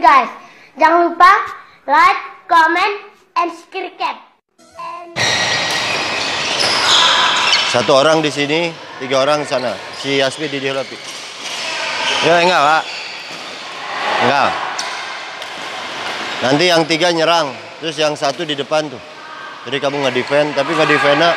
guys. Jangan lupa like, comment, and subscribe. Satu orang di sini, 3 orang di sana. Si Yasmi di dia lebih. Ya enggak, Pak. Enggak. Nanti yang 3 nyerang, terus yang 1 di depan tuh. Jadi kamu nge-defend, tapi nge-defendnya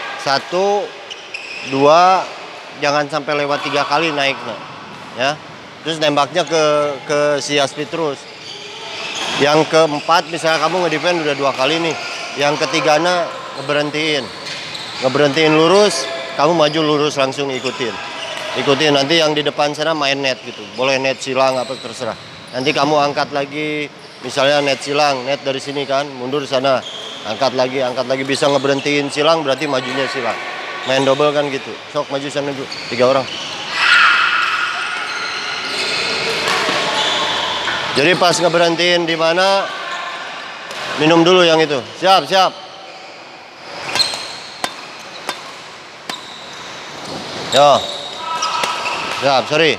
1, 2, jangan sampai lewat 3 kali naik, nah. Ya. Terus nembaknya ke si Yasmi terus. Yang keempat misalnya kamu nge-defend udah 2 kali nih. Yang ketiganya ngeberhentiin lurus, kamu maju lurus langsung ikutin nanti yang di depan sana main net gitu, boleh net silang apa terserah. Nanti kamu angkat lagi, misalnya net silang, net dari sini kan mundur sana, angkat lagi bisa ngeberhentiin silang, berarti majunya silang, main double kan gitu. Sok maju sana dulu 3 orang. Jadi pas ngeberhentiin di mana, minum dulu yang itu. Siap. Yo. Siap, sorry.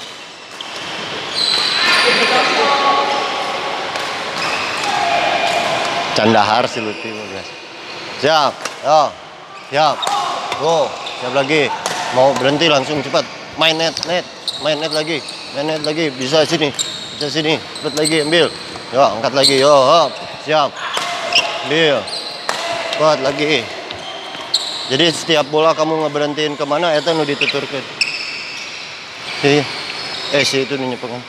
Candahar si Lutfi. Siap. Yo. Siap. Go. Siap lagi. Mau berhenti langsung cepat. Main net lagi. Bisa sini. Cepat lagi, ambil. Yo, angkat lagi. Yo, hop. Siap. Ambil. Cepat lagi. Jadi setiap bola kamu ngeberhentiin kemana, eta nu dituturkeun. Si itu nih nyepengan.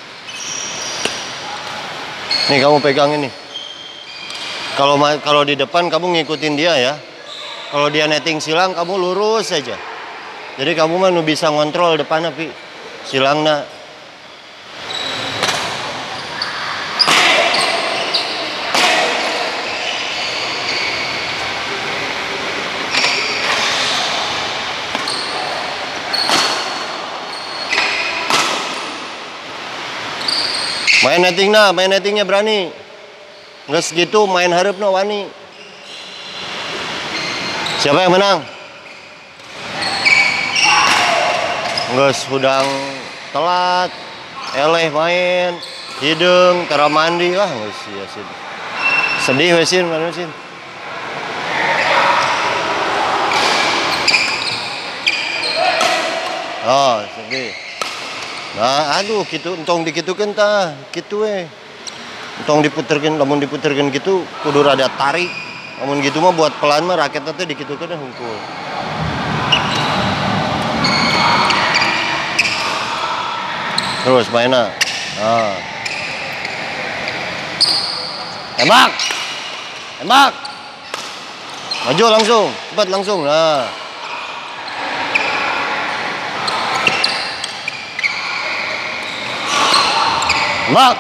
Nih kamu pegang ini. Kalau di depan kamu ngikutin dia ya. Kalau dia netting silang kamu lurus saja. Jadi kamu mah nu bisa ngontrol depan tapi silangna. Main nettingnya berani. Nggak segitu main harapna wani. Siapa yang menang? Nggak hudang telat, eleh main, hidung, tara mandi, wah nggak sia sih. Sedih wesin, mana sih? Oh, sedih. Nah, aduh gitu, entong dikitukeun tah, kitu we. Entong diputerkeun, lamun diputerkeun gitu kudu rada tarik. Lamun gitu mah buat pelan mah raketna teh dikitukeun hungkul. Terus mainna. Nah. Tembak. Maju langsung, cepat langsung. Nah. Mak,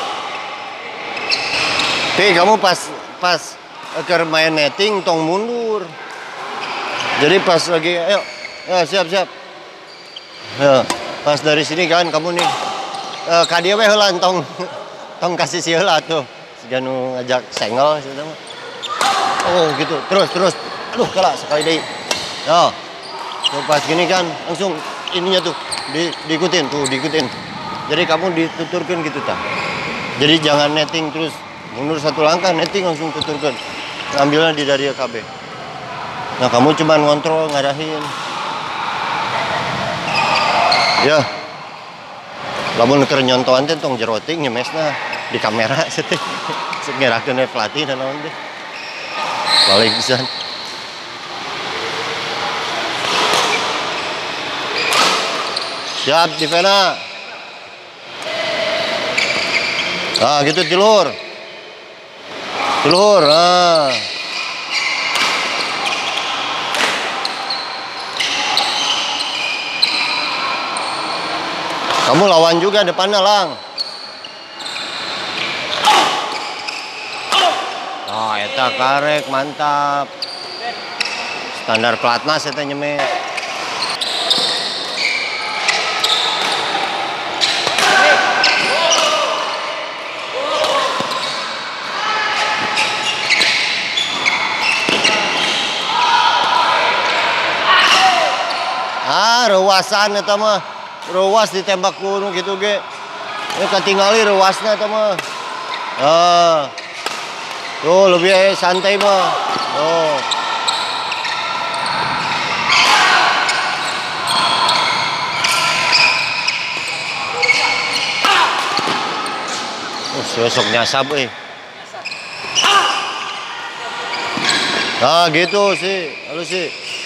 kamu pas agar main netting tong mundur. Jadi pas lagi, ayo, ya siap. Ya, pas dari sini kan kamu nih, kadia we heula tong kasih si heula tuh, siganu ngajak senggol gitu. Oh gitu, terus, aduh kalah sekali deh. Ya, tuh pas gini kan langsung ininya tuh diikutin. Jadi kamu dituturkan gitu tak. Jadi jangan netting terus mundur 1 langkah, netting langsung tuturkan. Ngambilnya di dari KB. Nah kamu cuma ngontrol, ngarahin. Ya. Lamun keur nyontohan teh tong jeroting nyemesna di kamera teh. Ngerakeun pelatih dan naon teh. Balik pisan. Siap, Divena. Nah gitu tilur, nah. Kamu lawan juga depannya lang. Oh eta karek mantap. Standar pelatnas eta nyemes. Rewasan eta mah. Rewas ditembak kuno gitu ge. ketinggali ruasnya teman. Tuh lebih santai mah. Oh. Sosok nyasap Nah gitu sih, halus sih.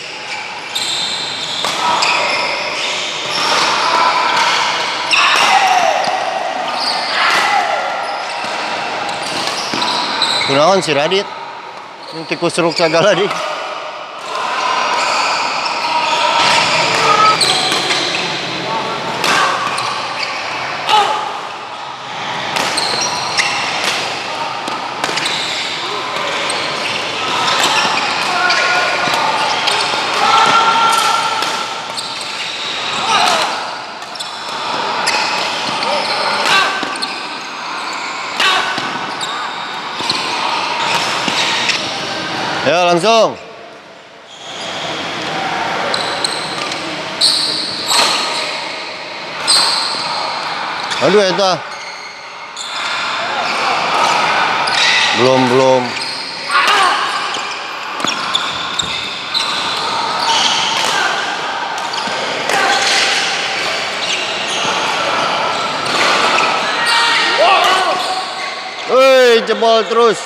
Kunaon si Radit? Tikus seruk segala di. Ya langsung. Aduh eta. Belum. Woi, jebol terus.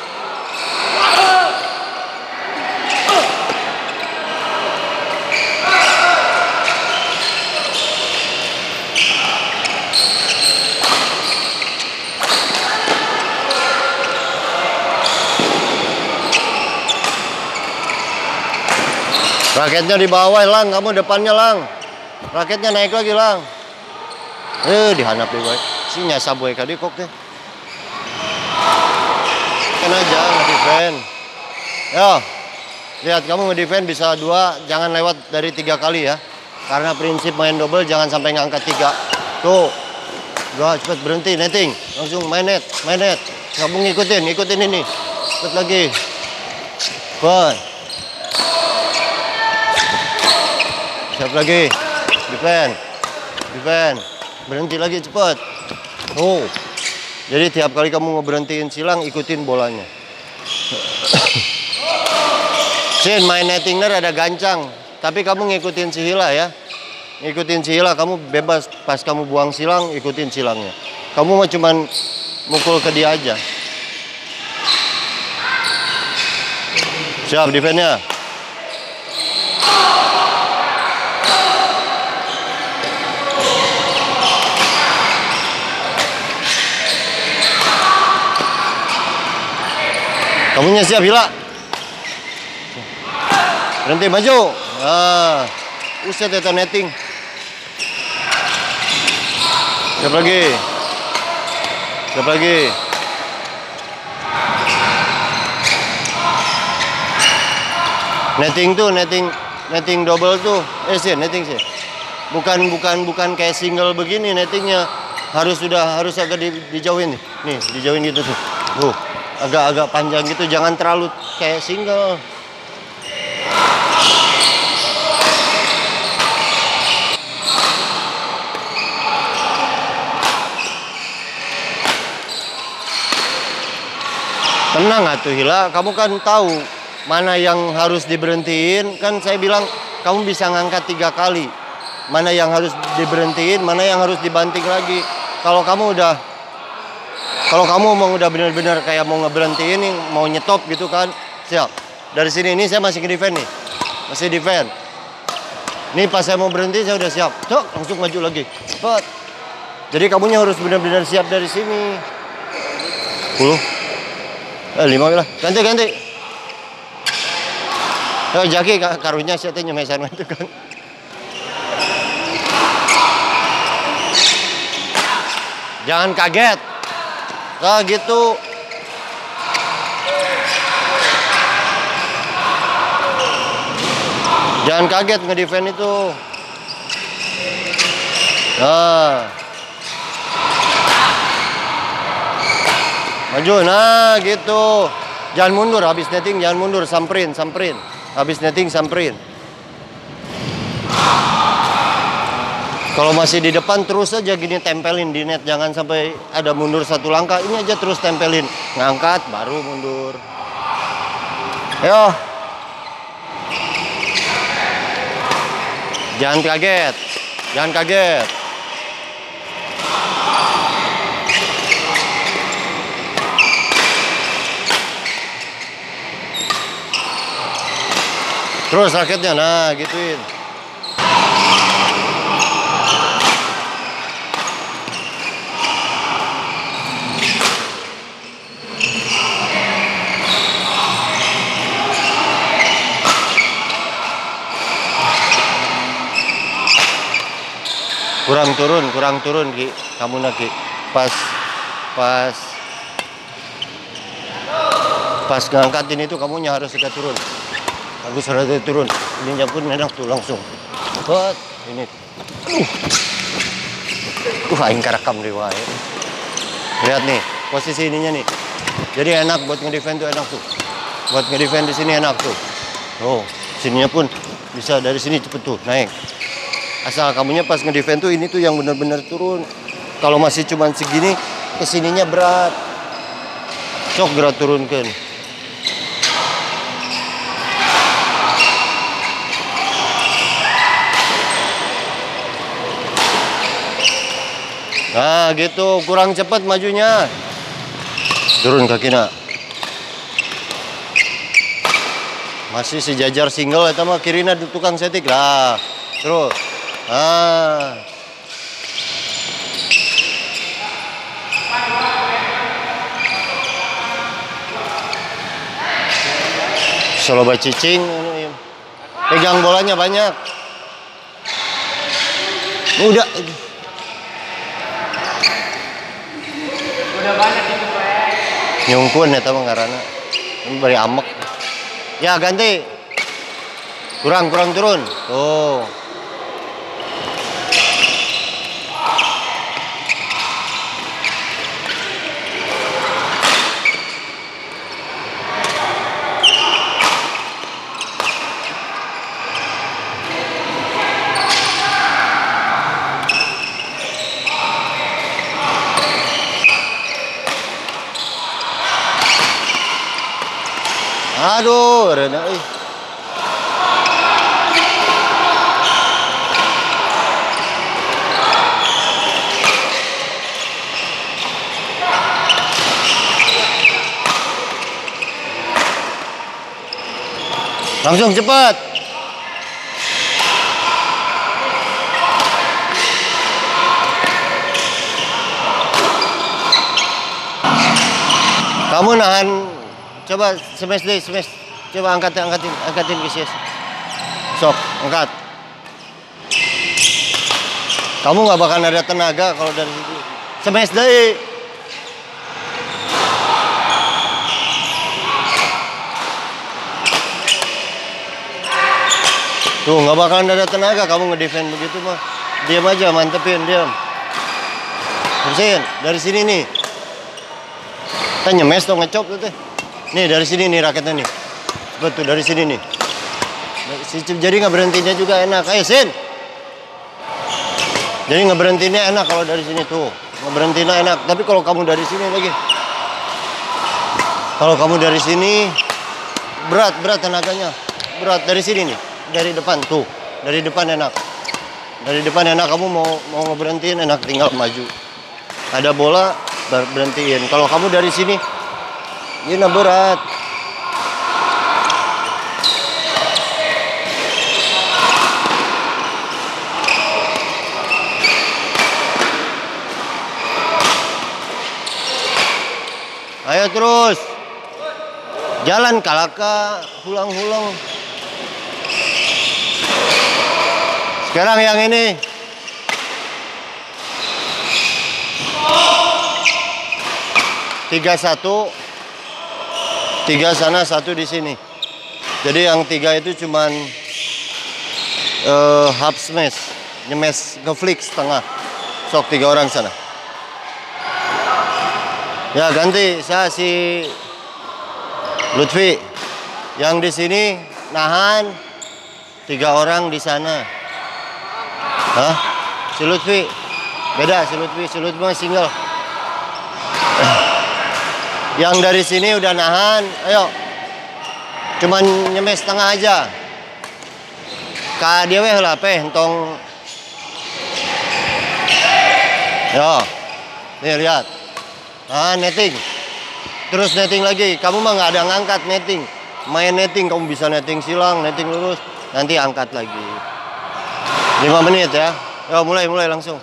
Raketnya di bawah, Lang. Kamu depannya, Lang. Raketnya naik lagi, Lang. Dihanap deh, boy. Si nyasab boy kadi kok teh. Kan aja nge-defend. Yo. Lihat kamu nge-defend bisa 2, jangan lewat dari 3 kali ya. Karena prinsip main double jangan sampai ngangkat 3. Tuh. Udah cepet berhenti netting. Langsung main net. Kamu ngikutin ini. Cepet lagi. Bon. Siap lagi, defend, berhenti lagi cepat. Oh, jadi tiap kali kamu ngeberhentiin silang, ikutin bolanya. Sin, main nettingner ada gancang, tapi kamu ngikutin si Hila ya. Ngikutin si Hila, kamu bebas pas kamu buang silang, ikutin silangnya. Kamu mah cuman mukul ke dia aja. Siap, defendnya. Kamunya siap, Hila. Berhenti, maju. Nah, uset itu netting. Siap lagi. Netting tuh, netting double tuh. Netting sih. Bukan kayak single begini nettingnya. Harus agak dijauhin nih. Nih, dijauhin gitu tuh. Tuh. Agak panjang gitu, jangan terlalu kayak single. Tenang atuh Hila, kamu kan tahu mana yang harus diberhentiin. Kan saya bilang kamu bisa ngangkat 3 kali. Mana yang harus diberhentiin, mana yang harus dibanting lagi. Kalau kamu mau udah bener-bener kayak mau ngeberhentiin nih, mau nyetop gitu kan, siap. Dari sini ini saya masih defend nih, masih defend. Nih pas saya mau berhenti saya udah siap, cok langsung maju lagi, cepet. Jadi kamunya harus benar-benar siap dari sini. 10, 5 lah, ganti. Jaki karunya saya tanya nyemesan itu kan. Jangan kaget. Nah gitu. Jangan kaget nge-defend itu. Nah. Maju, nah gitu. Jangan mundur, habis netting jangan mundur, samperin. Habis netting samperin. Kalau masih di depan terus aja gini tempelin di net, jangan sampai ada mundur satu langkah. Ini aja terus tempelin, ngangkat baru mundur. Ayo. Jangan kaget. Jangan kaget. Terus raketnya, nah gituin. Kurang turun Ki. Kamu lagi pas ngangkatin itu kamunya harus sudah turun. Harus sudah turun. Ininya pun enak tuh langsung. Buat ini. Aing karekam deh wae. Lihat nih posisi ininya nih. Jadi enak buat ngedefend tuh enak tuh. Buat ngedefend di sini enak tuh. Oh, sininya pun bisa dari sini cepet tuh naik. Asal kamunya pas ngedefend tuh ini tuh yang benar-benar turun. Kalau masih cuman segini, kesininya berat. Sok gerak turunkan. Nah gitu, kurang cepat majunya. Turun kaki nak. Masih sejajar single eta mah kirina tukang setik lah. Terus. Ah. Solo cicing, pegang bolanya banyak. Udah banyak itu Pak. Nyungkun eta mah ngaranna. Ini bari amek. Ya ganti. Kurang turun. Tuh. Aduh, rena euy. Langsung cepat. Kamu nahan. Coba smash deh, smash. Coba angkatin ke sini. Sok, angkat. Kamu nggak bakal ada tenaga kalau dari situ. Smash deh. Tuh, nggak bakal ada tenaga kamu ngedefend begitu mah. Diam aja, mantepin, diam. Bersihin, dari sini nih. Kita nyemes tuh ngecop tuh teh. Nih dari sini nih raketnya nih. Betul dari sini nih. Jadi nggak berhentinya juga enak. Ayo Sin. Jadi nggak berhentinya enak kalau dari sini tuh. Nggak berhentinya enak. Tapi kalau kamu dari sini lagi. Kalau kamu dari sini berat tenaganya. Berat dari sini nih. Dari depan tuh. Dari depan enak. Dari depan enak kamu mau ngeberhentiin enak tinggal maju. Ada bola berhentiin. Kalau kamu dari sini ini berat. Ayo terus. Jalan kalaka, hulang-hulang. Sekarang yang ini. Tiga satu. 3 sana, 1 di sini. Jadi yang 3 itu cuman half smash, nyemes ngeflick setengah. Sok 3 orang sana. Ya ganti, saya si Lutfi. Yang di sini nahan 3 orang di sana. Hah? Si Lutfi. Beda si Lutfi. Si Lutfi mah single. Yang dari sini udah nahan. Ayo. Cuman nyemes setengah aja. Ka dia weh lah entong. Yo. Nih lihat. Ah, netting. Terus netting lagi. Kamu mah nggak ada ngangkat netting. Main netting, kamu bisa netting silang, netting lurus. Nanti angkat lagi. 5 menit ya. Yo, mulai langsung.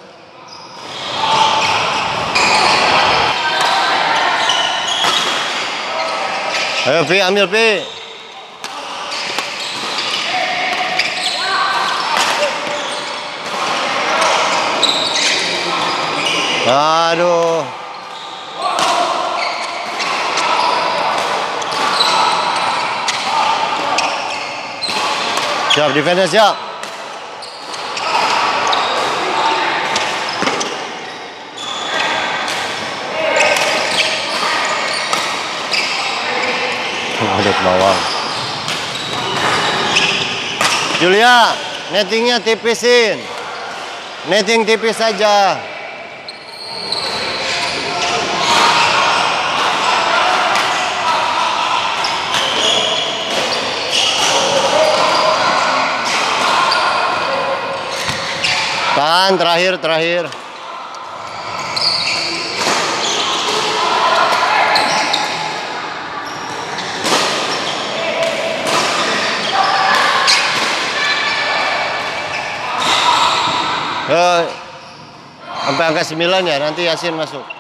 Ayo, Pi, ambil, Pi. Aduh. Siap, defense siap. Ada bawang. Julia, nettingnya tipisin. Netting tipis saja. Tahan, terakhir. Sampai angka 9 ya, nanti Yasin masuk.